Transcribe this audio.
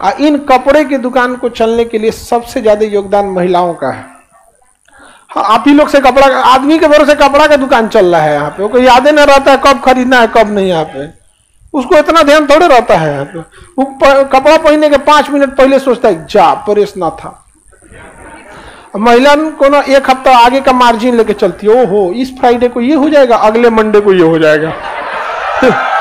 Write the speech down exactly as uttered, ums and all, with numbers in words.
इन कपड़े की दुकान को चलने के लिए सबसे ज्यादा योगदान महिलाओं का है। हाँ, आप ही लोग से कपड़ा, आदमी के भरोसे कपड़ा का दुकान चल रहा है यहाँ पे, वो कोई याद नहीं रहता है कब खरीदना है कब नहीं। यहाँ पे उसको इतना ध्यान थोड़े रहता है। यहाँ पे वो कपड़ा पहनने के पांच मिनट पहले सोचता है जा प्रेस ना था। महिला को ना एक हफ्ता आगे का मार्जिन लेके चलती है, ओहो इस फ्राइडे को ये हो जाएगा, अगले मंडे को ये हो जाएगा।